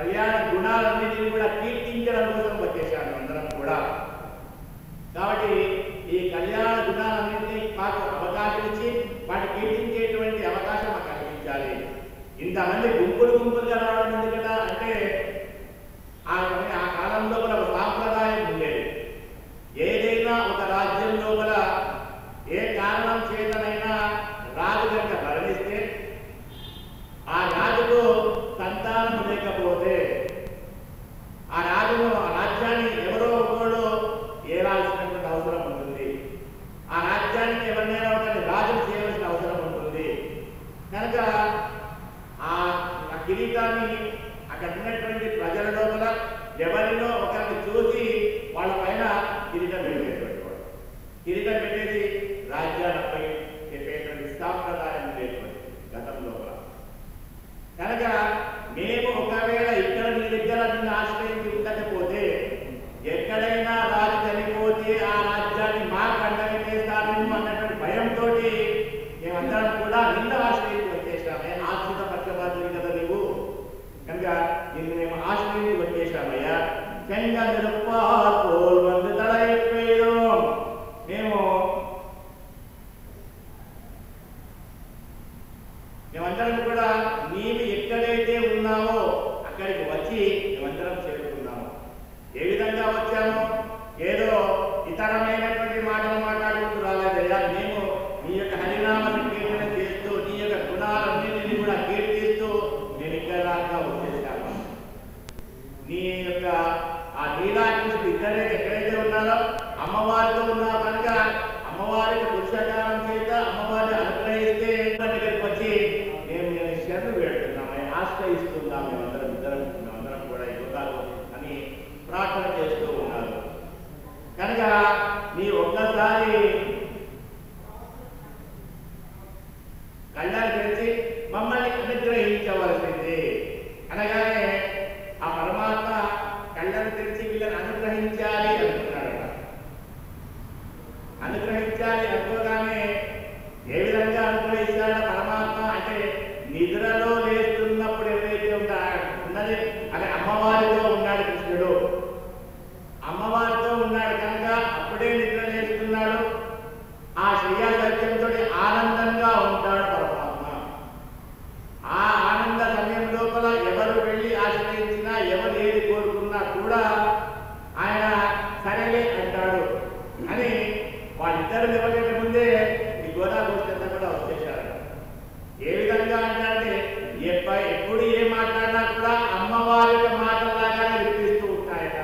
కళ్యాణ గుణాలన్నింటినీ కూడా కీర్తించడం కోసం వచ్చేసాను అందరం కూడా. కాబట్టి ఈ కళ్యాణ గుణాలన్నింటినీ మాకు అవకాశం ఇచ్చి వాటి కీర్తించేటువంటి అవకాశం మాకు కల్పించాలి. ఇంతమంది గుంపులుగా రావడం ఉంది కదా అంటే ఆ కాలంలో కూడా ఒక సాంప్రదాయం ఉండేది. ఏదైనా ఒక రాజ్యం లోపల ఏ కారణం చేతనైనా రాజు కనుక మరణిస్తే ఆ రాజుకు సంతానం లేకపోతే ఆ రాజ్యాన్ని ఎవరో ఒకడు ఏలాల్సినటువంటి అవసరం ఉంటుంది. ఆ రాజ్యానికి ఎవరినైనా ఒకరిని రాజు చేయవలసిన అవసరం ఉంటుంది. కనుక ఆ కిరీటాన్ని అక్కడ ఉన్నటువంటి ప్రజల లోపల ఎవరినో ఒకరిని చూసి వాళ్ళ పైన కిరీటం పెట్టేటువంటి వాడు. కిరీటం పెట్టేసి రాజ్యాలపై చెప్పేటువంటి సాంప్రదాయం లేటువంటి గతం లోపల. కనుక మేము ఒకవేళ ఇక్కడ మీ దగ్గర నిన్ను ఆశ్రయించి ఉండకపోతే ఎక్కడైనా రాజు చనిపోతే ఆ రాజ్యాన్ని మా కండని చేస్తారేమో అన్నటువంటి భయంతో మేమందరం కూడా నిన్న ఆశ్రయించి వచ్చేసామే. ఆశ్రిత పక్షపాతులు కదా నీవు, కనుక నిన్ను మేము ఆశ్రయించి వచ్చేసామయ్యా. మేమందరం కూడా నీవు ఎక్కడైతే ఉన్నావో అక్కడికి వచ్చి మేమందరం చేరుకున్నాము. ఏ విధంగా వచ్చాము? ఏదో ఇతరమైనటువంటి మాటలు మాట్లాడుతూ రాలేదయ్యా. మేము నీ యొక్క హరినామ సంకీర్తన చేస్తూ నీ యొక్క గుణాలన్నింటినీ కూడా కీర్తిస్తూ నేను ఇక్కడ దాకా వచ్చేసాము. నీ యొక్క ఆ లీలాకృష్ణుడు ఇద్దరే ఎక్కడైతే ఉన్నారో అమ్మవారితో ఉన్నావు కనుక అమ్మవారికి పురుషకారం చేత అమ్మవారిని అనుగ్రహిస్తే దగ్గరికి వచ్చి మేము శరణు వేడుతున్నాము, ఆశ్రయిస్తున్నాము. మేమందరం కూడా యువతాలు అని ప్రార్థన చేస్తూ ఉన్నారు. కనుక నీ ఒక్కసారి కళ్ళని తెరిచి మమ్మల్ని అనుగ్రహించవలసింది అనగానే ఆ పరమాత్మ కళ్ళను తెరిచి వీళ్ళని అనుగ్రహించాలి అనుకున్నాడట. అనుగ్రహించాలి అనుకోగానే ఏ విధంగా అనుగ్రహించాడ పరమాత్మ అంటే నిద్రలో లేస్తున్నప్పుడు ఏదైతే ఉన్నది అది అమ్మవారితో ఉన్నాడు కృష్ణుడు. అమ్మవారితో ఉన్నాడు కనుక అప్పుడే నిద్ర లేస్తున్నాడు. ఆ శ్రీయా సత్యంతో ఆనందంగా ఉంటాడు పరమాత్మ. ఆ ఆనంద సమయం లోపల ఎవరు వెళ్ళి ఆశ్రయించినా ఎవరు ఏది కోరుకున్నా కూడా ఆయన సరేలే అంటాడు అని వాళ్ళిద్దరు ఎవరికంటే ముందే ఈ గోదాగోష్ఠి అంతా కూడా వచ్చేసారు. ఏ విధంగా అంటే ఎప్పుడు ఏ మాట్లాడినా కూడా అమ్మవారి మాటలాగానే వినిపిస్తూ ఉంటాయట.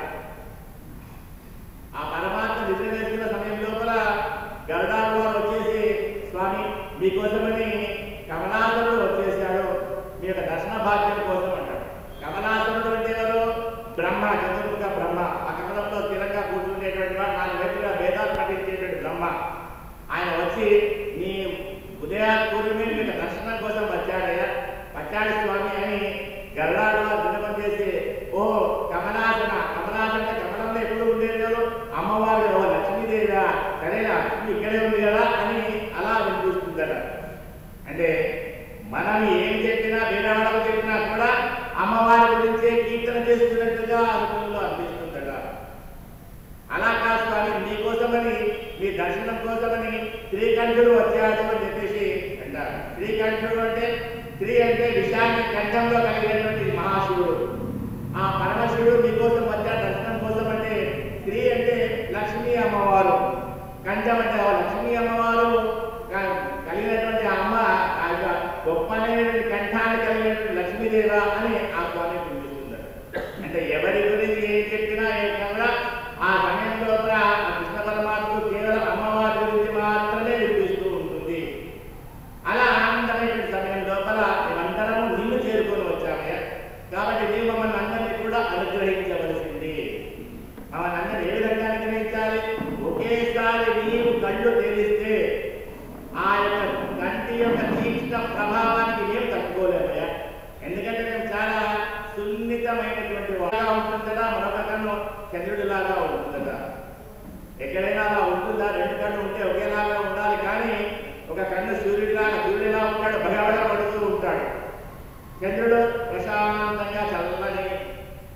ఆ పరమాత్మ నిద్ర వేసుకున్న సమయం లోపల గరుడాలు వారు వచ్చేసి స్వామి మీకోసమని కమలాసురుడు వచ్చేసాడు, మీ యొక్క దర్శన భాగ్యం కోసం అంటాడు. కమలాసురుడు అంటే ఎవరు? బ్రహ్మ, చతుర్ముఖ బ్రహ్మ. ఆ కమలంలో స్థిరంగా కూర్చుండేటువంటి వాడు, 4 వైపులా వేదాలు పఠించేటువంటి బ్రహ్మ. ఆయన వచ్చి నీ ఉదయాత్పూర్వమే మీకు దర్శనం కోసం వచ్చాడు స్వామి అని గరుడాలు వారు విన్నపం చేసి ఓ కమలాసన అంటే కమలంలో ఎప్పుడు ఉండేది కదా అమ్మవారు లక్ష్మీదేవిగా, సరేనా లక్ష్మి ఇక్కడే ఉంది కదా అని అలా వినిపిస్తుందట. అంటే మనం ఏం చెప్పినా వేరే వాళ్ళకు చెప్పినా కూడా అమ్మవారి గురించే కీర్తన చేస్తున్నట్టుగా అనుభవంలో అనిపిస్తుందట. అలా కాదు స్వామి మీకోసమని మీ దర్శనం కోసమని శ్రీకంఠుడు వచ్చాడు అని చెప్పేసి అంటారు. శ్రీకంఠుడు అంటే స్త్రీ అంటే విషయాన్ని కంఠంలో కలిగినటువంటి మహాశివుడు. ఆ పరమశివుడు మీకోసం వచ్చా దర్శనం కోసం అంటే స్త్రీ అంటే లక్ష్మీ అమ్మవారు, కంఠం అంటే లక్ష్మీ అమ్మవారు కలిగినటువంటి అమ్మ గొప్పనైనటువంటి కంఠాన్ని కలిగినటువంటి లక్ష్మీదేవ అని ఆ స్వామి పిలుస్తున్నారు. అంటే ఎవరి గురించి ఏం చెప్పినా ఏమన్నా ఆ సమయంలో ఆ కృష్ణ పరమాత్మ కేవలం అమ్మవారి గురించి మాత్రమే వినిపిస్తూ ఉంటుంది. అలా ఆనందమైన సమయం లోపల మేమందరము నిన్ను చేరుకొని వచ్చామే కాబట్టి నీవు మమ్మల్ని అందరినీ కూడా అనుగ్రహించవలసింది. మమ్మల్ని అందరినీ ఏ విధంగా అనుగ్రహించాలి? ఒకేసారి నీవు కళ్ళు తెరిస్తే ఆ యొక్క కంటి యొక్క తీక్షణ ప్రభావానికి మేము తట్టుకోలేమయ్యా. ఎందుకంటే మేము చాలా సున్నితమైనటువంటి వాగా ఉంటుంది కదా, మరొక కన్ను చంద్రుడిలాగా ఉంటుంది కదా. ఎక్కడైనా అలా ఉంటుందా? 2 కళ్ళు ఉంటే ఒకేలాగా ఉండాలి, కానీ ఒక కన్ను సూర్యుడిలా ఉంటాడు, భగవడ పడుతూ ఉంటాడు. చంద్రుడు ప్రశాంతంగా చల్లని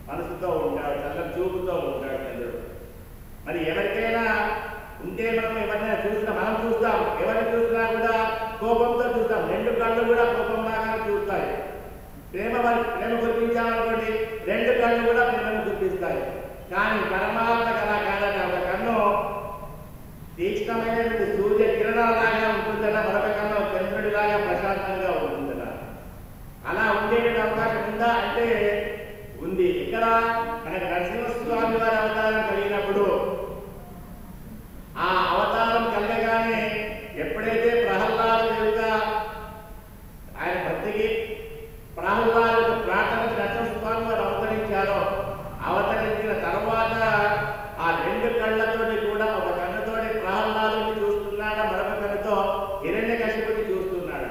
మనసుతో ఉంటాడు, చల్లని చూపుతో ఉంటాడు చంద్రుడు. మరి ఎవరికైనా ఉంటే మనం ఎవరినైనా చూసినా మనం చూస్తాం, ఎవరిని చూసినా కూడా కోపంతో చూస్తాం. రెండు కళ్ళు కూడా కోపంలాగానే చూస్తాయి. ప్రేమ కురిపించాలనుకోండి, రెండు కళ్ళు కూడా ప్రేమను కురిపిస్తాయి. కానీ పరమాత్మ కళా కాదట, ఒక కన్ను తీక్షణమైనటువంటి సూర్య కిరణాలాగా ఉంటుందట, మరొక కన్ను చంద్రుడిలాగా ప్రశాంతంగా ఉంటుందట. అలా ఉండేటువంటి అవకాశం ఉందా అంటే ఉంది. ఇక్కడ మనకు నరసింహస్వామి వారి అవతారం కలిగినప్పుడు ఆ అవతారం కలగగానే ఎప్పుడైతే ప్రహ్లాదుడుగా ఆయన భక్తికి ప్రహ్లాదుడు ప్రార్థనకి నరసింహస్వామి వారు అవతరించారో, అవతరించిన తర్వాత ఆ రెండు కళ్ళతోటి కూడా ఒక కన్నుతోటి ప్రహ్లాదుని చూస్తున్నాడు, మరొక కన్నుతో హిరణ్యకశిపుని చూస్తున్నాడు.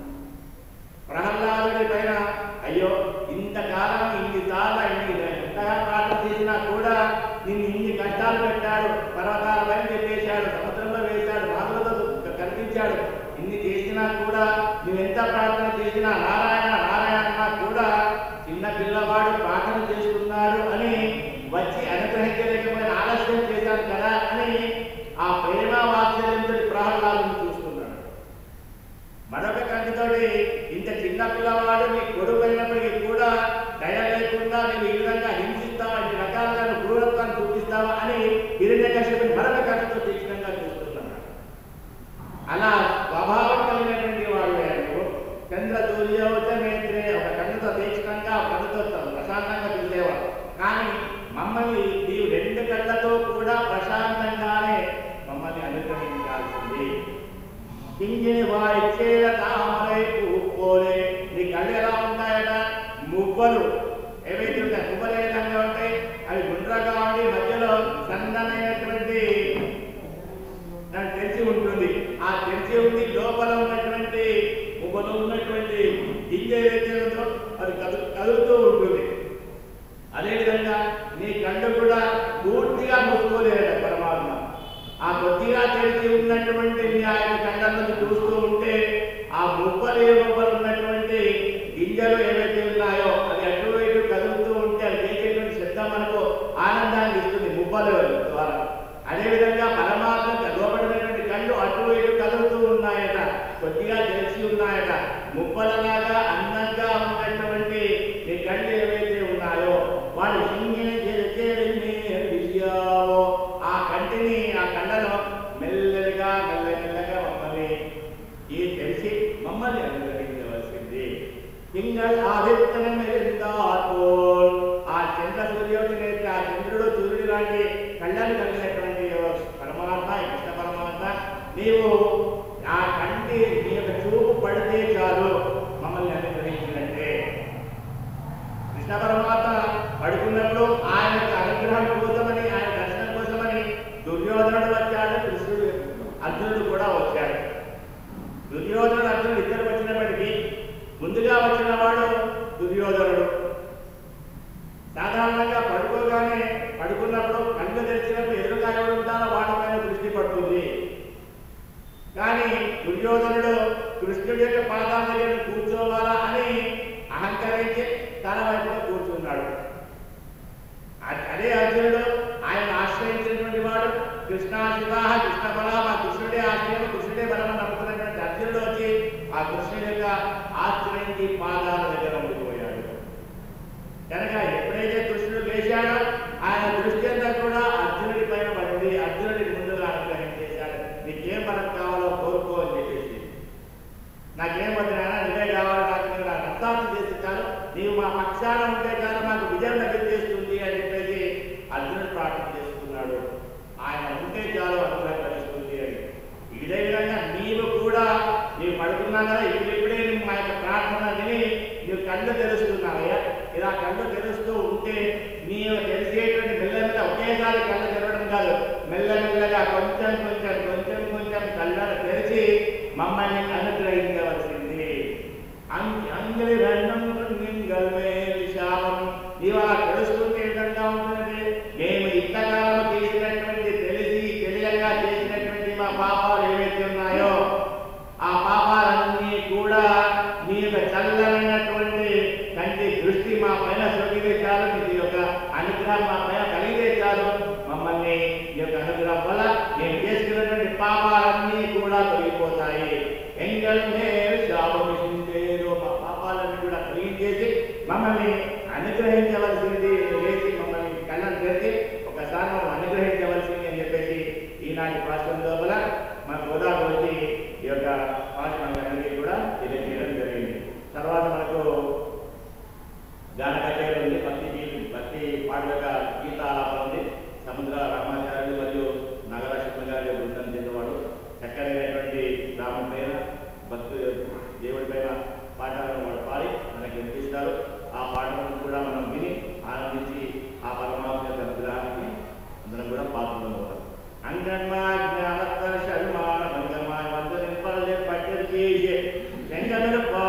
ప్రహ్లాదుడి పైన అయ్యో ఇంతకాలం ఇన్నిసార్లు ఎంతగా ప్రార్థన చేసినా కూడా నిన్ను ఇన్ని కష్టాలు పెట్టాడు, పర్వతాల పైన చెప్పేశాడు, సముద్రంలో వేశాడు, రాజులతో కనిపించాడు, ఇన్ని చేసినా కూడా నువ్వెంత ప్రార్థన చేసినా నారాయణ నారాయణ అన్నా కూడా చిన్న పిల్లవాడు ప్రార్థన చేస్తున్నాడు అని వచ్చి అనుగ్రహించలేకపోయిన ఆలస్యం చేశాను కదా అని ఆ ప్రేమ వాత్సల్యంతో ప్రహ్లాదుని చూస్తున్నాడు. మరొక కంటితోటి ఇంత చిన్న పిల్లవాడు నీ కొడుకు అయినప్పటికీ కూడా దయ లేకుండా నేను ఈ విధంగా హింసిస్తావా, ఇన్ని రకాలుగా క్రూరత్వాన్ని చూపిస్తావా అని హిరణ్యకశిపుని మరొక కంటితో తీక్షణంగా చూస్తున్నాడు. అలా స్వభావం కలిగినటువంటి వాడు చంద్ర సూర్యోచనేత్రే, ఒక కన్నుతో తీక్షణంగా, ఒక కన్నుతో ప్రశాంతంగా చూసేవాడు. కానీ మమ్మల్ని నీవు రెండు కళ్ళతో కూడా ప్రశాంతంగానే మమ్మల్ని అనుగ్రహించాల్సింది. కింగిని వాయిచ్చేల తామరై పూపోలే, నీ కళ్ళు ఎలా ఉంటాయట, మువ్వలు ఏవైతే ఉంటాయి, మువ్వలు ఏ విధంగా ఉంటాయి, అవి గుండ్రగా ఉండి మధ్యలో సన్నమైనటువంటి తెరిచి ఉంటుంది. ఆ తెరిచి ఉండి లోపల ఉన్నటువంటి మువ్వలో ఉన్నటువంటి గింజ ఏదైతే ఉందో అది కదులుతూ ఉంటుంది. అదేవిధంగా నీ కళ్ళు కూడా పూర్తిగా మూసుకోలేదు పరమాత్మ. ఆ కొద్దిగా తెరిచి ఉన్నటువంటి నీ ఆయన కళ్ళను చూస్తూ ఉంటే ఆ మువ్వలు ఉన్నటువంటి గింజలు ఏవైతే ఉన్నాయో అది అటు ఇటు కదులుతూ ఉంటే అది చేసేటువంటి శబ్దం మనకు ఆనందాన్ని ఇస్తుంది మువ్వల ద్వారా. అదేవిధంగా పరమాత్మకు లోపడినటువంటి కళ్ళు అటు ఇటు కదులుతూ ఉన్నాయట, కొద్దిగా తెరిచి ఉన్నాయట. మువ్వలలాగా అందంగా ఉన్నటువంటి నీ కళ్ళు ఏవైతే ఉన్నాయో వాడు ఆ కంటిని, ఆ కళ్ళను మెల్లగా మెల్లమెల్లగా మమ్మల్ని ఈ తెలిసి మమ్మల్ని అనుగ్రహించవలసింది. తింగళ్ ఆదిత్యనం ఆ చంద్ర సూర్యోజన, ఆ చంద్రుడు సూర్యుడు లాంటి కళ్ళను కలిగినటువంటి పరమాత్మ, కృష్ణ పరమాత్మ, నీవు ఆ కంటి నీ యొక్క చూపు పడితే చాలు మమ్మల్ని అనుగ్రహించినట్టే. కృష్ణ పరమాత్మ పడుకున్నప్పుడు ఆయన అనుగ్రహం కోసమని, ఆయన దర్శనం కోసమని దుర్యోధనుడు వచ్చాడు, కృష్ణుడు అర్జునుడు కూడా వచ్చాడు. దుర్యోధనుడు అర్జునుడు ఇద్దరు వచ్చినప్పటికీ ముందుగా వచ్చిన వాడు దుర్యోధనుడు. సాధారణంగా పడుకున్నప్పుడు కళ్ళు తెరిచినప్పుడు ఎదురుగా ఎవరు ఉంటారో వాటిపైన దృష్టి పడుతుంది. కానీ దుర్యోధనుడు కృష్ణుడి యొక్క పాదాల దగ్గర కూర్చోవాలా అని అహంకరించి తన వైపులో కూర్చున్నాడు. అదే అర్జునుడు ఆయన ఆశ్రయించినటువంటి వాడు కృష్ణ శివ కృష్ణ బలం, ఆ కృష్ణుడే ఆశ్రయం, కృష్ణుడే బలం నమ్ముతున్నటువంటి అర్జునుడు వచ్చి ఆ కృష్ణుడి యొక్క ఆశ్రయించి పాదాల దగ్గర ఉండిపోయాడు. కనుక ఎప్పుడైతే కృష్ణుడు లేచాడో ఆయన దృష్టి అంతా కూడా అర్జునుడి పైన పడింది. అర్జునుడికి ముందుగా అనుగ్రహించేశాడు. నీకేం బలం కావాలో కోరుకో అని చెప్పేసి, నాకేం వద్దునా నువ్వే కావాలి, నాకు మీరు నాకు అర్థార్థం చేసి చాలు, నీవు మా పక్షాన ఉంటే చాలు మాకు విజయం లభించేస్తుంది అని చెప్పేసి అర్జునుడు ప్రార్థన చేసుకున్నాడు. ఆయన ఉంటే చాలు అనుగ్రహం లభిస్తుంది అని. ఇదే విధంగా నీవు కూడా నీవు పడుకున్నా కదా, ఇప్పుడిప్పుడే నువ్వు మా యొక్క ప్రార్థన విని నువ్వు కళ్ళు తెరుస్తున్నావయ్యా. ఇలా కళ్ళు తెరుస్తూ ఉంటే నీవు తెలిసేటువంటి మెల్లమెల్ల ఒకేసారి కళ్ళు తెరవడం కాదు, మెల్లమెల్లగా కొంచెం కొంచెం కొంచెం కొంచెం కళ్ళను తెరిచి మమ్మల్ని అనుగ్రహించవలసింది. అంజలి రంగం శాపం నీవు అలా తెలుసుకుంటే విధంగా ఉంటుంది. మేము ఇంతకాలం చేసినటువంటి తెలియగా చేసినటువంటి మా పాపాలు ఏవైతే ఉన్నాయో ఆ పాపాలన్నీ కూడా నీ యొక్క చల్లనైనటువంటి కంటి దృష్టి మా పైన సొగితే చాలు, నీ యొక్క అనుగ్రహం మా పైన కలిగే చాలు. మమ్మల్ని ఈ యొక్క అనుగ్రహం వల్ల మేము చేసుకున్నటువంటి పాపాలన్నీ కూడా తొలగిపోతాయి. మా పాపాలన్నీ కూడా తొలగించేసి మమ్మల్ని అనుగ్రహించవలసింది లేచి మమ్మల్ని కళ్ళను తెరిచి ఒకసారి మమ్మల్ని అనుగ్రహించవలసింది అని చెప్పేసి ఈనాటి పాఠం లోపల మన గోదావరి వచ్చి ఈ యొక్క పాఠాలన్నీ కూడా తెలియజేయడం జరిగింది. తర్వాత మనకు గాన కచేరీ ఉంది, భక్తి పాటలుగా గీతాలాపన ఉంది. సముద్ర రామాచార్యులు మరియు నాగలక్ష్మి గారి బృందం చెందినవాడు చక్కనైనటువంటి రాముడి పైన భక్తు దేవుడి పైన పాటలను వాడు పాడి మనకి వినిపిస్తారు. ఆ పాటలను కూడా మనం విని ఆనందించి ఆ పరమాత్మ యొక్క అనుగ్రహానికి అందరం కూడా పాల్గొనవచ్చు. అంగన్మా జ్ఞానత్తర శర్మాన మంగమాయ వందన పల్లె పట్టె చేసే శంకర